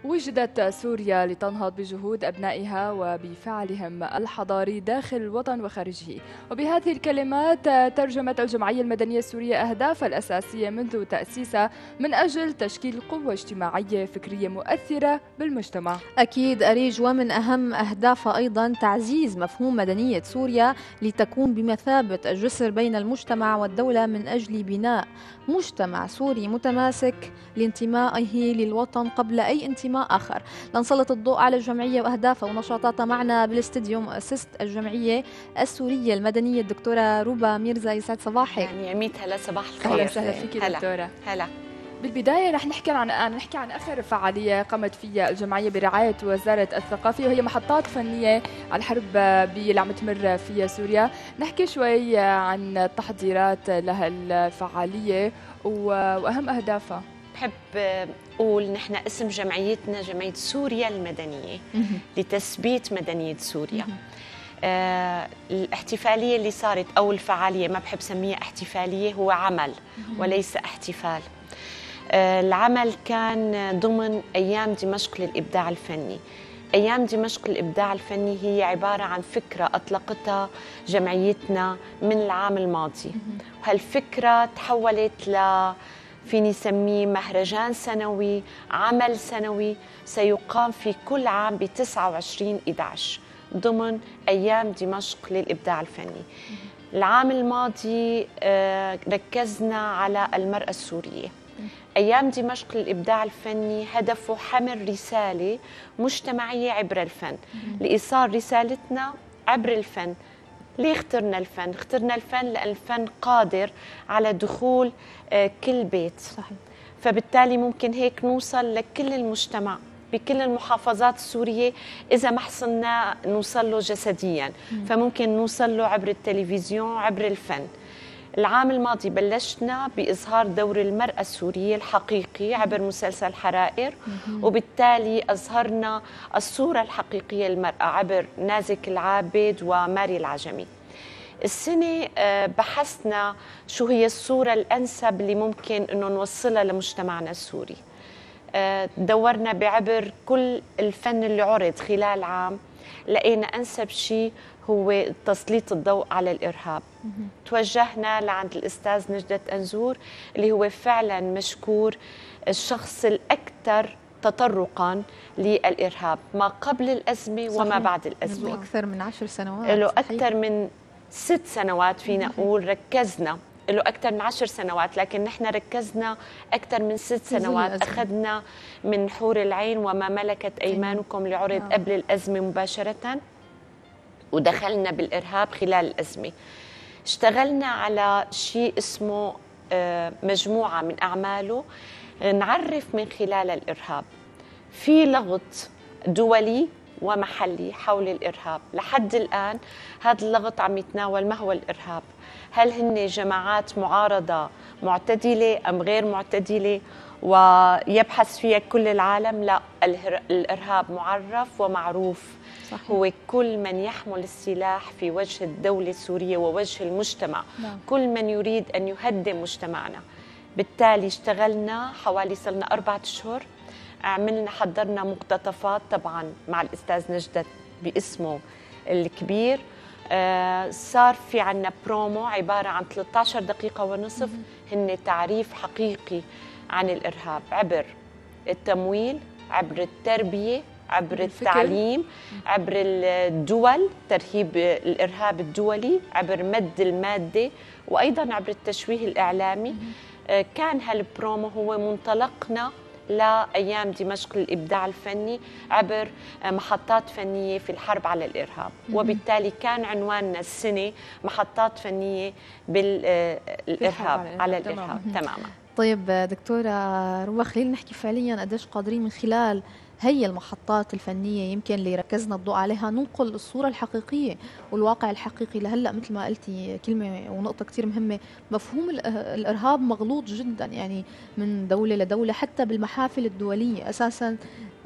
وجدت سوريا لتنهض بجهود أبنائها وبفعلهم الحضاري داخل الوطن وخارجه. وبهذه الكلمات ترجمت الجمعية المدنية السورية أهدافها الأساسية منذ تأسيسها من أجل تشكيل قوة اجتماعية فكرية مؤثرة بالمجتمع. أكيد أريج، ومن أهم أهدافها أيضا تعزيز مفهوم مدنية سوريا لتكون بمثابة الجسر بين المجتمع والدولة من أجل بناء مجتمع سوري متماسك لانتمائه للوطن قبل أي انتماء آخر. لنسلط الضوء على الجمعية وأهدافها ونشاطاتها معنا بالاستديو مؤسسة الجمعية السورية المدنية الدكتورة روبا ميرزا. يسعد صباحك. يعني يميت هلا، صباح الخير. أهلا وسهلا فيك دكتورة. هلا. بالبداية رح نحكي عن آخر فعالية قامت فيها الجمعية برعاية وزارة الثقافة، وهي محطات فنية على الحرب اللي عم تمر فيها سوريا. نحكي شوي عن التحضيرات لهالفعالية وأهم أهدافها. بحب أقول نحن اسم جمعيتنا جمعية سوريا المدنية لتثبيت مدنية سوريا. الاحتفالية اللي صارت أو الفعالية، ما بحب سميها احتفالية، هو عمل وليس احتفال. العمل كان ضمن أيام دمشق للإبداع الفني. أيام دمشق للإبداع الفني هي عبارة عن فكرة أطلقتها جمعيتنا من العام الماضي، وهالفكرة تحولت فيني سميه مهرجان سنوي، عمل سنوي سيقام في كل عام ب 29/11 ضمن أيام دمشق للإبداع الفني. العام الماضي ركزنا على المرأة السورية. أيام دمشق للإبداع الفني هدفه حمل رسالة مجتمعية عبر الفن، لإيصال رسالتنا عبر الفن. ليه اخترنا الفن؟ اخترنا الفن لأن الفن قادر على دخول كل بيت. صحيح. فبالتالي ممكن هيك نوصل لكل المجتمع بكل المحافظات السورية إذا ما حصلنا نوصل له جسديا، فممكن نوصل له عبر التلفزيون، عبر الفن. العام الماضي بلشنا بإظهار دور المرأة السورية الحقيقي عبر مسلسل حرائر، وبالتالي أظهرنا الصورة الحقيقية للمرأة عبر نازك العابد وماري العجمي. السنة بحثنا شو هي الصورة الأنسب اللي ممكن أنه نوصلها لمجتمعنا السوري. دورنا بعبر كل الفن اللي عرض خلال عام، لقينا أنسب شيء هو تسليط الضوء على الإرهاب. توجهنا لعند الأستاذ نجدة أنزور اللي هو فعلا مشكور، الشخص الأكثر تطرقا للإرهاب ما قبل الأزمة وما بعد الأزمة. له أكثر من 10 سنوات. له أكثر من 6 سنوات فينا نقول ركزنا، له أكثر من 10 سنوات، لكن نحن ركزنا أكثر من 6 سنوات. أخذنا من حور العين وما ملكت أيمانكم اللي عرض قبل الأزمة مباشرة، ودخلنا بالإرهاب خلال الأزمة. اشتغلنا على شيء اسمه مجموعة من أعماله نعرف من خلال الإرهاب. في لغط دولي ومحلي حول الإرهاب. لحد الآن هذا اللغط عم يتناول ما هو الإرهاب، هل هن جماعات معارضة معتدلة أم غير معتدلة ويبحث فيها كل العالم؟ لا، الإرهاب معرف ومعروف. صحيح. هو كل من يحمل السلاح في وجه الدولة السورية ووجه المجتمع. كل من يريد أن يهدم مجتمعنا. بالتالي اشتغلنا حوالي صرنا 4 أشهر، حضرنا مقتطفات طبعا مع الأستاذ نجدة باسمه الكبير. صار في عنا برومو عبارة عن 13 دقيقة ونصف، هن تعريف حقيقي عن الإرهاب عبر التمويل، عبر التربية، عبر التعليم، عبر الدول، ترهيب الإرهاب الدولي، عبر مد المادة، وأيضا عبر التشويه الإعلامي. كان هالبرومو هو منطلقنا لأيام دمشق للإبداع الفني عبر محطات فنية في الحرب على الإرهاب. وبالتالي كان عنواننا السنة محطات فنية بالإرهاب على الإرهاب. تماما. طيب دكتورة روبا، خلينا نحكي فعليا قديش قادرين من خلال هي المحطات الفنية يمكن اللي ركزنا الضوء عليها ننقل الصورة الحقيقية والواقع الحقيقي. لهلأ مثل ما قلتي كلمة ونقطة كتير مهمة، مفهوم الإرهاب مغلوط جدا، يعني من دولة لدولة حتى بالمحافل الدولية أساسا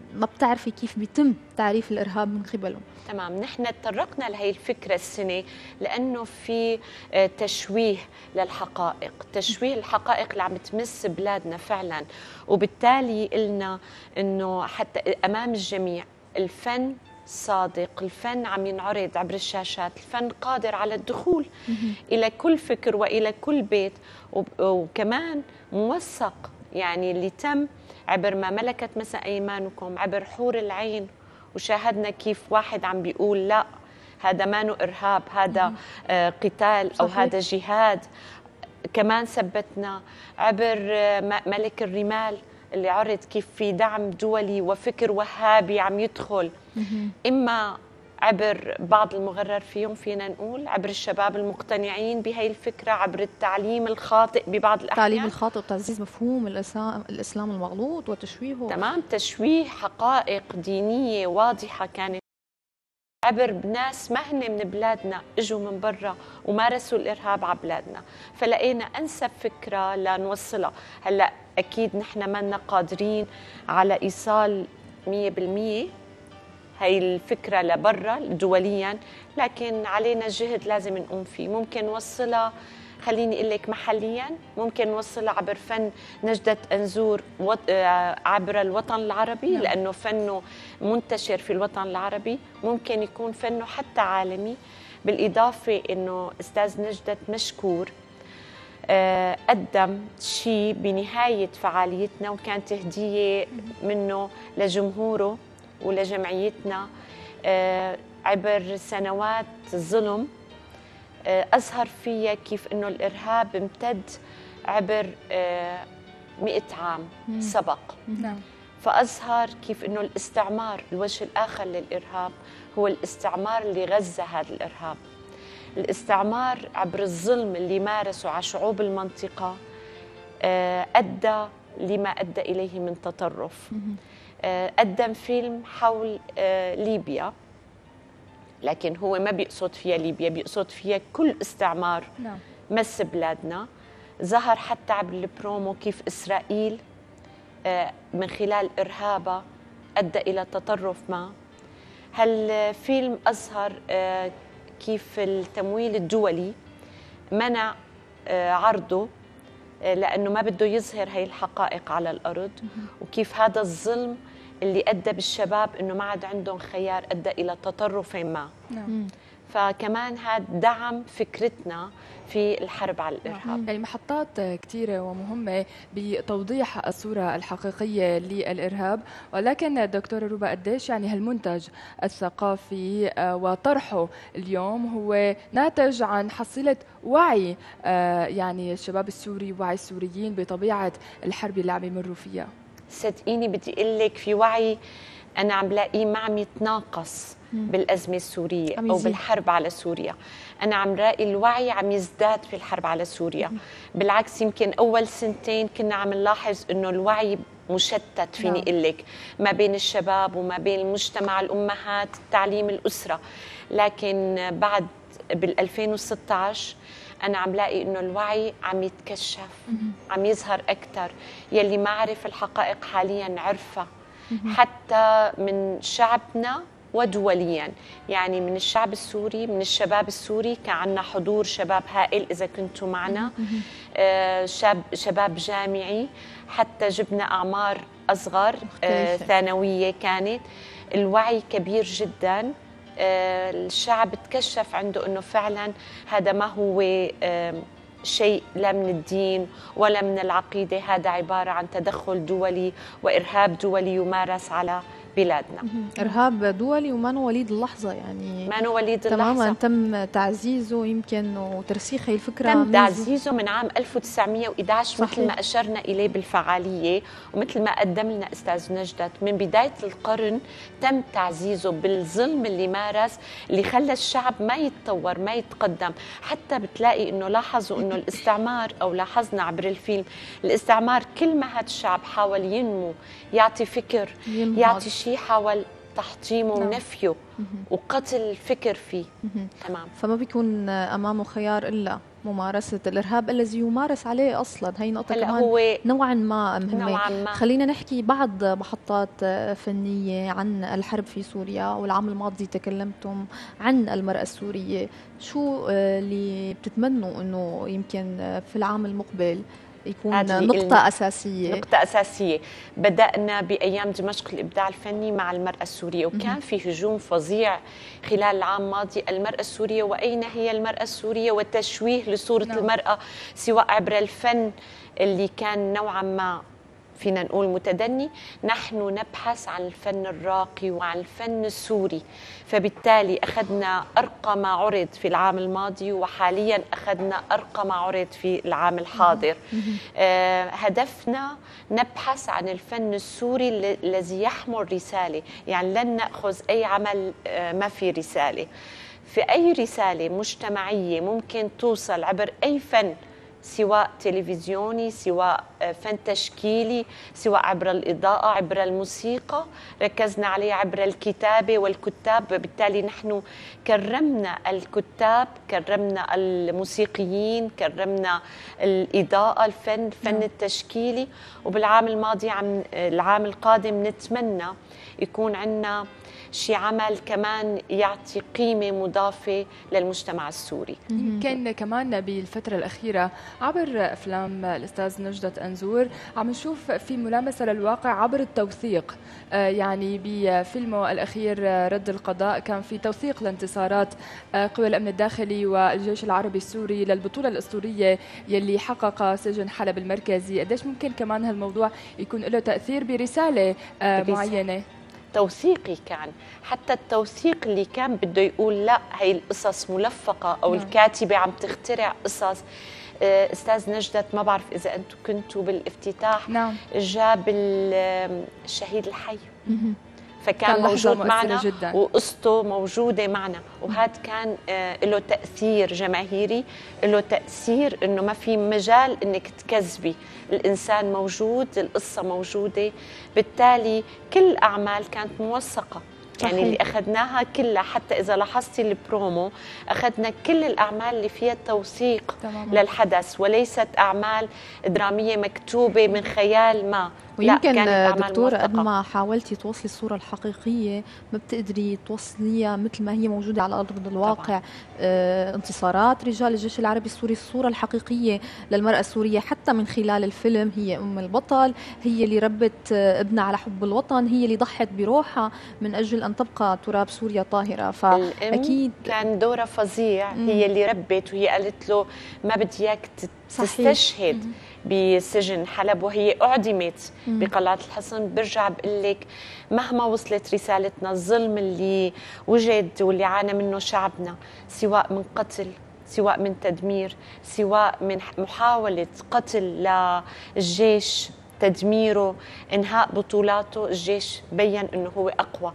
ما بتعرفي كيف بيتم تعريف الإرهاب من قبلهم. تمام. نحن تطرقنا لهي الفكرة السنة لأنه في تشويه للحقائق، تشويه الحقائق اللي عم تمس بلادنا فعلا، وبالتالي قلنا أنه حتى أمام الجميع الفن صادق، الفن عم ينعرض عبر الشاشات، الفن قادر على الدخول إلى كل فكر وإلى كل بيت، وكمان موثق، يعني اللي تم عبر ما ملكت مثلا أيمانكم، عبر حور العين، وشاهدنا كيف واحد عم بيقول لا هذا ما إرهاب، هذا قتال أو صحيح. هذا جهاد. كمان ثبتنا عبر ملك الرمال اللي عرض كيف في دعم دولي وفكر وهابي عم يدخل، إما عبر بعض المغرر فيهم، فينا نقول عبر الشباب المقتنعين بهي الفكرة، عبر التعليم الخاطئ ببعض الأحيان، التعليم الخاطئ وتعزيز مفهوم الإسلام المغلوط وتشويهه. تمام، تشويه حقائق دينية واضحة كانت عبر ناس ما هن من بلادنا، اجوا من برا ومارسوا الارهاب على بلادنا، فلقينا انسب فكره لنوصلها. هلا اكيد نحن ما قادرين على ايصال 100% هي الفكره لبرا دوليا، لكن علينا جهد لازم نقوم فيه. ممكن نوصلها، خليني اقول لك محليا، ممكن نوصلها عبر فن نجدة أنزور عبر الوطن العربي، لأنه فنه منتشر في الوطن العربي. ممكن يكون فنه حتى عالمي، بالإضافة أنه أستاذ نجدة مشكور قدم شيء بنهاية فعاليتنا، وكانت هدية منه لجمهوره ولجمعيتنا عبر سنوات الظلم، أظهر فيها كيف أنه الإرهاب امتد عبر 100 عام سبق. فأظهر كيف أنه الاستعمار، الوجه الآخر للإرهاب هو الاستعمار اللي غزة هذا الإرهاب. الاستعمار عبر الظلم اللي مارسه على شعوب المنطقة أدى لما أدى إليه من تطرف. قدم فيلم حول ليبيا، لكن هو ما بيقصد فيها ليبيا، بيقصد فيها كل استعمار مس بلادنا. ظهر حتى عبر البرومو كيف إسرائيل من خلال إرهابها أدى إلى تطرف ما. هالفيلم أظهر كيف التمويل الدولي منع عرضه لأنه ما بده يظهر هاي الحقائق على الأرض، وكيف هذا الظلم اللي أدى بالشباب إنه ما عاد عندهم خيار أدى إلى تطرف ما. فكمان هذا دعم فكرتنا في الحرب على الإرهاب. يعني محطات كثيرة ومهمة بتوضيح الصورة الحقيقية للإرهاب، ولكن دكتورة روبا قديش يعني هالمنتج الثقافي وطرحه اليوم هو ناتج عن حصيلة وعي يعني الشباب السوري، وعي السوريين بطبيعة الحرب اللي عم يمروا فيها؟ صدقيني بدي اقول لك في وعي انا عم لاقيه ما عم يتناقص بالازمه السوريه او بالحرب على سوريا. انا عم راقي الوعي عم يزداد في الحرب على سوريا. بالعكس، يمكن اول سنتين كنا عم نلاحظ انه الوعي مشتت، فيني اقول لك، ما بين الشباب وما بين المجتمع، الامهات، التعليم، الاسره. لكن بعد بال 2016 أنا عم لاقي إنه الوعي عم يتكشف، عم يظهر أكثر. يلي ما عرف الحقائق حالياً عرفها، حتى من شعبنا ودولياً. يعني من الشعب السوري، من الشباب السوري، كان عندنا حضور شباب هائل إذا كنتوا معنا، شباب جامعي، حتى جبنا أعمار أصغر ثانوية. كانت الوعي كبير جداً. الشعب تكشف عنده أنه فعلا هذا ما هو شيء لا من الدين ولا من العقيدة، هذا عبارة عن تدخل دولي وإرهاب دولي يمارس على بلادنا. إرهاب دولي وما وليد اللحظة، يعني ما وليد اللحظة، تماما تم تعزيزه يمكن وترسيخ هي الفكرة. تم تعزيزه من عام 1911 مثل ما أشرنا إليه بالفعالية، ومثل ما قدم لنا أستاذ نجدة من بداية القرن تم تعزيزه بالظلم اللي مارس، اللي خلى الشعب ما يتطور ما يتقدم. حتى بتلاقي إنه لاحظوا إنه الاستعمار، أو لاحظنا عبر الفيلم، الاستعمار كل ما هذا الشعب حاول ينمو، يعطي فكر، يعطي شيء، حاول تحطيمه ونفيه وقتل الفكر فيه. تمام. فما بيكون امامه خيار الا ممارسة الإرهاب الذي يمارس عليه أصلا. هي نقطة كمان هو نوعا ما مهمة. خلينا نحكي بعض محطات فنية عن الحرب في سوريا. والعام الماضي تكلمتم عن المرأة السورية، شو اللي بتتمنوا أنه يمكن في العام المقبل يكون نقطة أساسية؟ نقطة أساسية. بدأنا بأيام دمشق الإبداع الفني مع المرأة السورية، وكان في هجوم فظيع خلال العام الماضي. المرأة السورية، وأين هي المرأة السورية؟ وتشويه لصورة المرأة، سواء عبر الفن اللي كان نوعا ما فينا نقول متدني. نحن نبحث عن الفن الراقي وعن الفن السوري، فبالتالي أخذنا أرقى ما عرض في العام الماضي، وحاليا أخذنا أرقى ما عرض في العام الحاضر. هدفنا نبحث عن الفن السوري الذي يحمل رسالة، يعني لن نأخذ أي عمل ما في رسالة. في أي رسالة مجتمعية ممكن توصل عبر أي فن، سواء تلفزيوني، سواء فن تشكيلي، سواء عبر الإضاءة، عبر الموسيقى، ركزنا عليه عبر الكتابة والكتاب. بالتالي نحن كرمنا الكتاب، كرمنا الموسيقيين، كرمنا الإضاءة، الفن التشكيلي. وبالعام الماضي العام القادم نتمنى يكون عندنا شي عمل كمان يعطي قيمة مضافة للمجتمع السوري. يمكن كمان بالفترة الأخيرة عبر أفلام الأستاذ نجدة أنزور عم نشوف في ملامسة للواقع عبر التوثيق. يعني بفيلمه الأخير رد القضاء كان في توثيق لانتصارات قوى الأمن الداخلي والجيش العربي السوري للبطولة الأسطورية يلي حقق سجن حلب المركزي. قديش ممكن كمان هالموضوع يكون له تأثير برسالة معينة؟ توثيقي كان، حتى التوثيق اللي كان بده يقول لا هي القصص ملفقة أو الكاتبة عم تخترع قصص. أستاذ نجدة، ما بعرف إذا أنتم كنتوا بالافتتاح، جاب الشهيد الحي، فكان موجود معنا وقصته موجودة معنا. وهذا كان له تأثير جماهيري، له تأثير إنه ما في مجال إنك تكذبي، الإنسان موجود، القصة موجودة. بالتالي كل الأعمال كانت موثقة، يعني اللي أخذناها كلها. حتى إذا لاحظتي البرومو أخذنا كل الأعمال اللي فيها توثيق للحدث، وليست أعمال درامية مكتوبة من خيال ما. ويمكن دكتورة قد ما حاولتي توصلي الصورة الحقيقية ما بتقدري توصليها مثل ما هي موجودة على أرض الواقع. انتصارات رجال الجيش العربي السوري، الصورة الحقيقية للمرأة السورية حتى من خلال الفيلم، هي أم البطل، هي اللي ربت ابنها على حب الوطن، هي اللي ضحت بروحها من أجل أن تبقى تراب سوريا طاهرة. فأكيد كان دورها فظيع. هي اللي ربت، وهي قالت له ما بدي إياك تستشهد بسجن حلب، وهي أعدمت بقلعة الحصن. برجع بقول لك مهما وصلت رسالتنا، الظلم اللي وجد واللي عانى منه شعبنا، سواء من قتل، سواء من تدمير، سواء من محاولة قتل للجيش، تدميره، إنهاء بطولاته، الجيش بيّن إنه هو أقوى.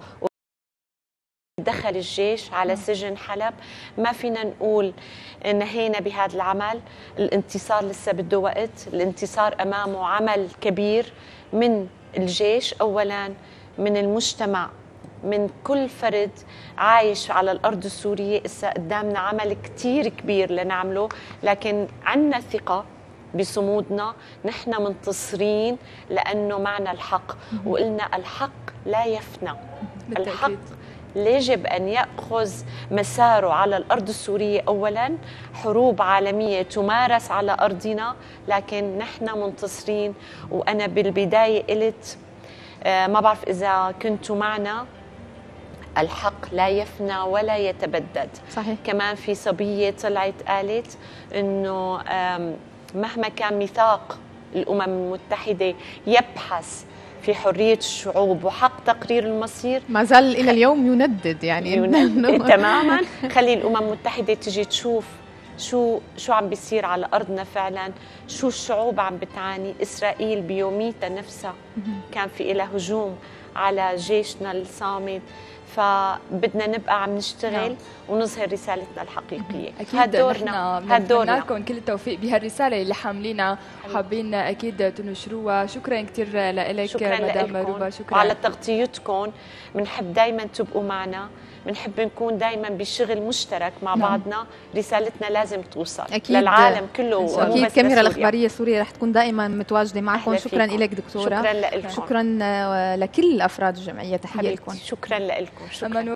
دخل الجيش على سجن حلب. ما فينا نقول نهينا بهذا العمل، الانتصار لسه بده وقت. الانتصار أمامه عمل كبير من الجيش أولاً، من المجتمع، من كل فرد عايش على الأرض السورية. إسا قدامنا عمل كتير كبير لنعمله، لكن عنا ثقة بصمودنا. نحن منتصرين لأنه معنا الحق، وقلنا الحق لا يفنى. الحق يجب أن يأخذ مساره على الأرض السورية. أولاً حروب عالمية تمارس على أرضنا، لكن نحن منتصرين. وأنا بالبداية قلت ما بعرف إذا كنتوا معنا، الحق لا يفنى ولا يتبدد. صحيح. كمان في صبية طلعت قالت إنه مهما كان ميثاق الأمم المتحدة يبحث في حرية الشعوب وحق تقرير المصير، ما زال إلى اليوم يندد، يعني تماما. خلي الأمم المتحدة تجي تشوف شو عم بيصير على أرضنا فعلا، شو الشعوب عم بتعاني. إسرائيل بيوميتها نفسها كان في إلها هجوم على جيشنا الصامد. فبدنا نبقى عم نشتغل ونظهر رسالتنا الحقيقية. أكيد دورنا. بنتمنى لكم كل التوفيق بهالرسالة اللي حاملينها وحابين أكيد تنشروها. شكرا كثير لك مدام روبا. شكرا وعلى تغطيتكم. بنحب دايما تبقوا معنا، بنحب نكون دايما بشغل مشترك مع بعضنا. رسالتنا لازم توصل أكيد للعالم كله. أكيد الكاميرا الإخبارية السورية رح تكون دائما متواجدة معكم. شكرا لك دكتورة. شكرا لكم. شكرا لكل أفراد الجمعية. تحية لكم. شكرا لكم. شكرا.